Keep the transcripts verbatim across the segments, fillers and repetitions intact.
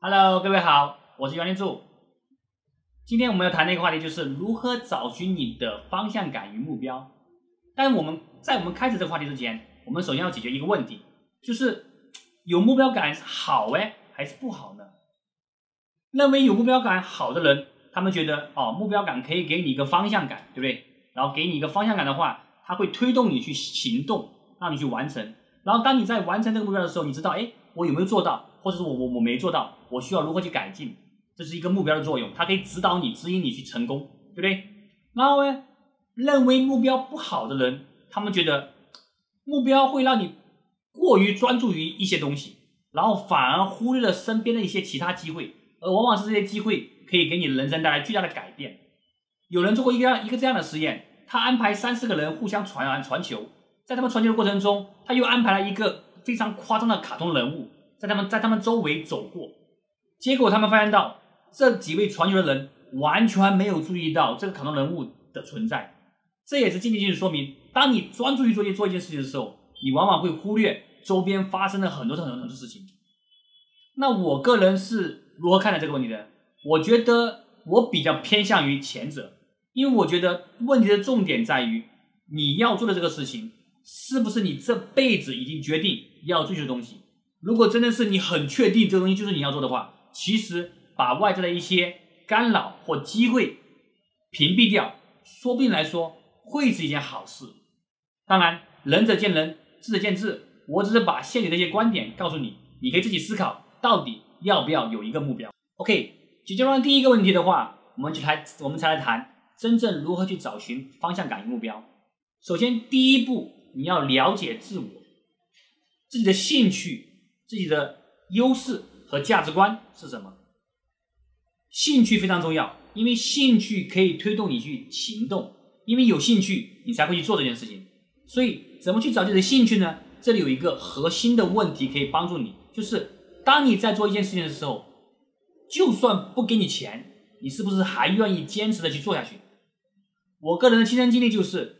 Hello， 各位好，我是袁立柱。今天我们要谈的一个话题就是如何找寻你的方向感与目标。但我们在我们开始这个话题之前，我们首先要解决一个问题，就是有目标感好哎还是不好呢？认为有目标感好的人，他们觉得哦，目标感可以给你一个方向感，对不对？然后给你一个方向感的话，它会推动你去行动，让你去完成。然后当你在完成这个目标的时候，你知道，哎，我有没有做到，或者是我我我没做到，我需要如何去改进？这是一个目标的作用，它可以指导你、指引你去成功，对不对？然后呢，认为目标不好的人，他们觉得目标会让你过于专注于一些东西，然后反而忽略了身边的一些其他机会，而往往是这些机会可以给你人生带来巨大的改变。有人做过一个一个这样的实验，他安排三四个人互相传传球，在他们传球的过程中，他又安排了一个非常夸张的卡通人物在他们在他们周围走过，结果他们发现到这几位传球的人完全没有注意到这个卡通人物的存在。这也是间接性的说明，当你专注于做做一件事情的时候，你往往会忽略周边发生了很多很多很多事情。那我个人是如何看待这个问题的？我觉得我比较偏向于前者，因为我觉得问题的重点在于你要做的这个事情是不是你这辈子已经决定要追求的东西。如果真的是你很确定这个东西就是你要做的话，其实把外在的一些干扰或机会屏蔽掉，说不定来说会是一件好事。当然仁者见仁，智者见智，我只是把现有的一些观点告诉你，你可以自己思考到底要不要有一个目标。 OK， 解决完第一个问题的话，我们就来我们才来谈真正如何去找寻方向感与目标。首先第一步，你要了解自我，自己的兴趣、自己的优势和价值观是什么。兴趣非常重要，因为兴趣可以推动你去行动，因为有兴趣你才会去做这件事情。所以怎么去找自己的兴趣呢？这里有一个核心的问题可以帮助你，就是当你在做一件事情的时候，就算不给你钱，你是不是还愿意坚持的去做下去？我个人的亲身经历就是，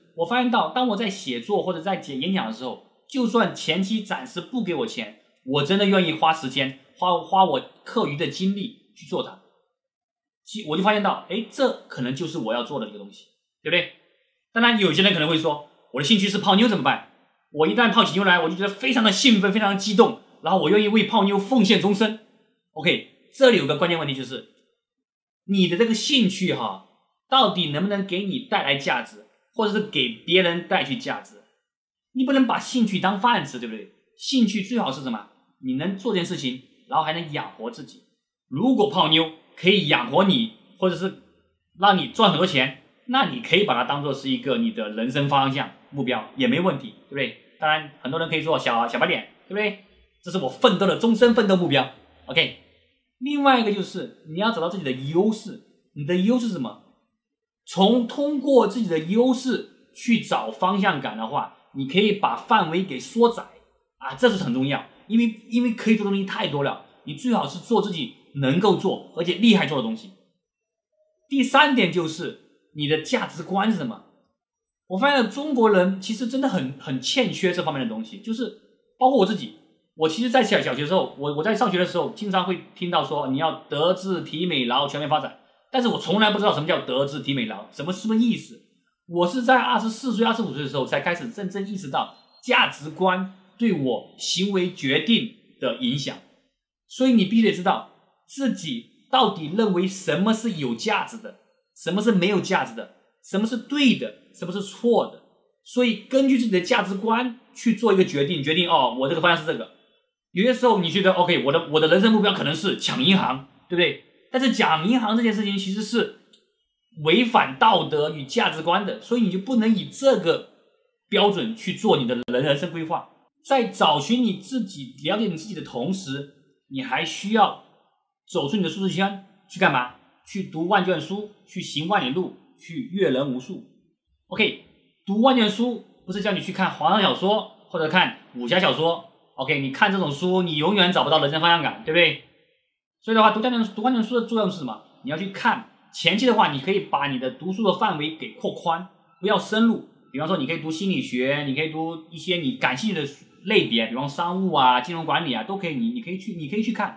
我发现到当我在写作或者在讲演讲的时候，就算前期暂时不给我钱，我真的愿意花时间花花我课余的精力去做它。我就发现到，哎，这可能就是我要做的一个东西，对不对？当然有些人可能会说，我的兴趣是泡妞怎么办？我一旦泡起妞来，我就觉得非常的兴奋，非常的激动，然后我愿意为泡妞奉献终身。 OK， 这里有个关键问题，就是你的这个兴趣哈，到底能不能给你带来价值，或者是给别人带去价值？你不能把兴趣当饭吃，对不对？兴趣最好是什么？你能做件事情，然后还能养活自己。如果泡妞可以养活你，或者是让你赚很多钱，那你可以把它当做是一个你的人生方向目标，也没问题，对不对？当然很多人可以做小小白脸，对不对？这是我奋斗的终身奋斗目标。 OK， 另外一个就是你要找到自己的优势。你的优势是什么？从通过自己的优势去找方向感的话，你可以把范围给缩窄啊，这是很重要，因为因为可以做的东西太多了，你最好是做自己能够做而且厉害做的东西。第三点就是你的价值观是什么？我发现中国人其实真的很很欠缺这方面的东西，就是包括我自己，我其实在小小学的时候，我我在上学的时候经常会听到说你要德智体美劳全面发展，但是我从来不知道什么叫德智体美劳，什么什么意思。我是在二十四岁二十五岁的时候才开始真正意识到价值观对我行为决定的影响。所以你必须得知道自己到底认为什么是有价值的，什么是没有价值的，什么是对的，什么是错的。所以根据自己的价值观去做一个决定，决定哦，我这个方向是这个。有些时候你觉得 OK， 我的我的人生目标可能是抢银行，对不对？但是抢银行这件事情其实是违反道德与价值观的，所以你就不能以这个标准去做你的人人生规划。在找寻你自己、了解你自己的同时，你还需要走出你的舒适圈，去干嘛？去读万卷书，去行万里路，去阅人无数。 OK， 读万卷书不是叫你去看黄章小说或者看武侠小说。 OK， 你看这种书你永远找不到人生方向感，对不对？所以的话，读万卷读万卷书的作用是什么？你要去看，前期的话你可以把你的读书的范围给扩宽，不要深入。比方说你可以读心理学，你可以读一些你感兴趣的类别，比方商务啊、金融管理啊，都可以，你你可以去你可以去看。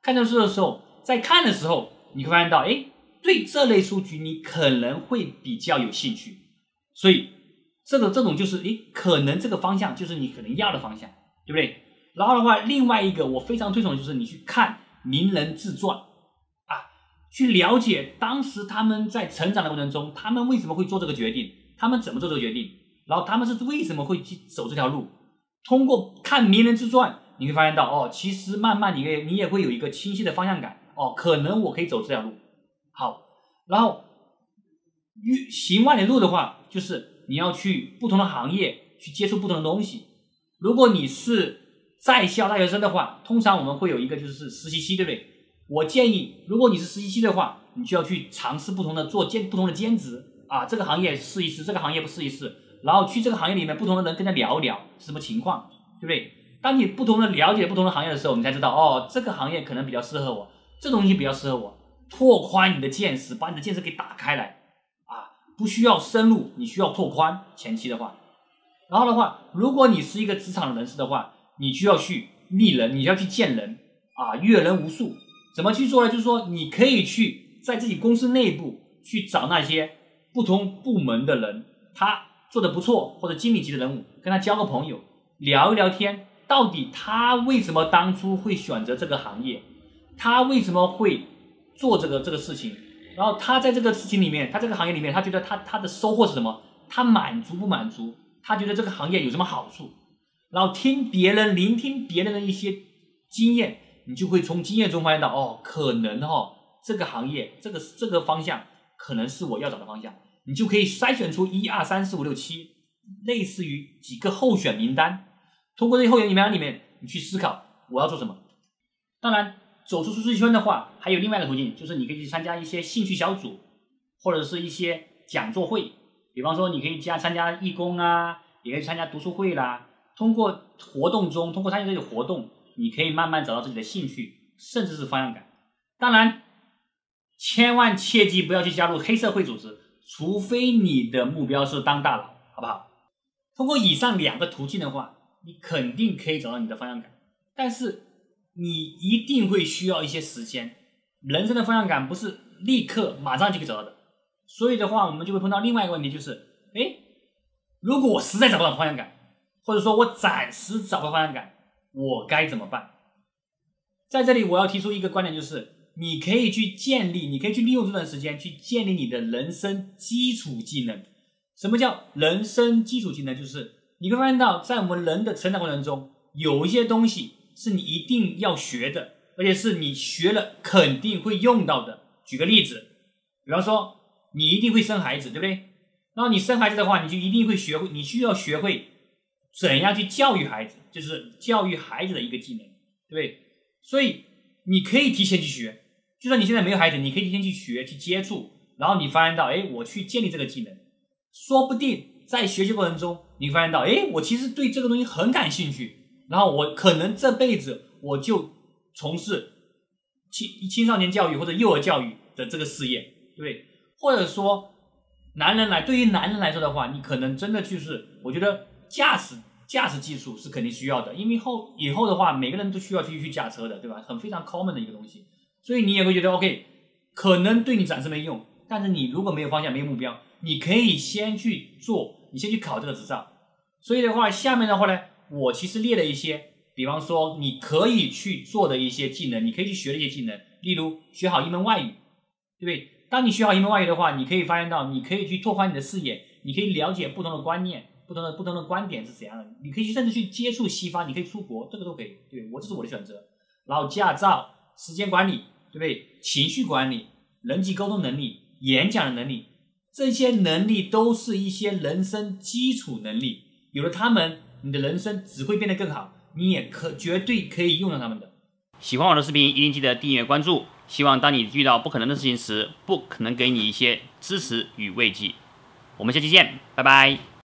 看这书的时候，在看的时候，你会发现到，哎，对这类数据你可能会比较有兴趣，所以这个这种就是，哎，可能这个方向就是你可能要的方向，对不对？然后的话，另外一个我非常推崇的就是你去看名人自传啊，去了解当时他们在成长的过程中，他们为什么会做这个决定，他们怎么做这个决定，然后他们是为什么会去走这条路。通过看名人自传，你会发现到，哦，其实慢慢你也你也会有一个清晰的方向感，哦，可能我可以走这条路。好，然后行万里路的话，就是你要去不同的行业去接触不同的东西。如果你是在校大学生的话，通常我们会有一个就是实习期，对不对？我建议，如果你是实习期的话，你就要去尝试不同的做兼不同的兼职啊，这个行业试一试，这个行业不试一试，然后去这个行业里面不同的人跟他聊一聊是什么情况，对不对？当你不同的了解不同的行业的时候，你才知道，哦，这个行业可能比较适合我，这东西比较适合我，拓宽你的见识，把你的见识给打开来啊，不需要深入，你需要拓宽前期的话。然后的话，如果你是一个职场的人士的话，你需要去历人，你要去见人啊，阅人无数。怎么去做呢？就是说你可以去在自己公司内部去找那些不同部门的人，他做得不错或者经理级的人物，跟他交个朋友，聊一聊天，到底他为什么当初会选择这个行业，他为什么会做这个这个事情，然后他在这个事情里面，他这个行业里面，他觉得他他的收获是什么，他满足不满足，他觉得这个行业有什么好处，然后听别人聆听别人的一些经验，你就会从经验中发现到，哦，可能哦，这个行业这个这个方向可能是我要找的方向，你就可以筛选出一二三四五六七，类似于几个候选名单，通过这些候选名单里面，你去思考我要做什么。当然，走出舒适圈的话，还有另外一个途径，就是你可以去参加一些兴趣小组，或者是一些讲座会，比方说你可以加参加义工啊，也可以参加读书会啦。通过活动中，通过参加这些活动，你可以慢慢找到自己的兴趣，甚至是方向感。当然，千万切记不要去加入黑社会组织，除非你的目标是当大佬，好不好？通过以上两个途径的话，你肯定可以找到你的方向感，但是你一定会需要一些时间。人生的方向感不是立刻马上就可以找到的，所以的话，我们就会碰到另外一个问题，就是，哎，如果我实在找不到方向感，或者说我暂时找不到方向感，我该怎么办？在这里我要提出一个观点，就是你可以去建立，你可以去利用这段时间去建立你的人生基础技能。什么叫人生基础技能？就是你会发现到，在我们人的成长过程中，有一些东西是你一定要学的，而且是你学了肯定会用到的。举个例子，比方说你一定会生孩子，对不对？然后你生孩子的话，你就一定会学会，你需要学会怎样去教育孩子，就是教育孩子的一个技能，对不对？所以你可以提前去学，就算你现在没有孩子，你可以提前去学去接触，然后你发现到，哎，我去建立这个技能，说不定在学习过程中，你发现到，哎，我其实对这个东西很感兴趣，然后我可能这辈子我就从事青青少年教育或者幼儿教育的这个事业，对不对？或者说男人来，对于男人来说的话，你可能真的就是，我觉得驾驶驾驶技术是肯定需要的，因为后以后的话，每个人都需要去去驾车的，对吧？很非常 common 的一个东西，所以你也会觉得 OK， 可能对你暂时没用，但是你如果没有方向、没有目标，你可以先去做，你先去考这个执照。所以的话，下面的话呢，我其实列了一些，比方说你可以去做的一些技能，你可以去学的一些技能，例如学好一门外语，对不对？当你学好一门外语的话，你可以发现到，你可以去拓宽你的视野，你可以了解不同的观念。不同的不同的观点是怎样的？你可以甚至去接触西方，你可以出国，这个都可以。对，我这是我的选择。然后驾照、时间管理，对不对？情绪管理、人际沟通能力、演讲的能力，这些能力都是一些人生基础能力。有了他们，你的人生只会变得更好，你也可绝对可以用到他们的。喜欢我的视频，一定记得订阅关注。希望当你遇到不可能的事情时，不可能给你一些支持与慰藉。我们下期见，拜拜。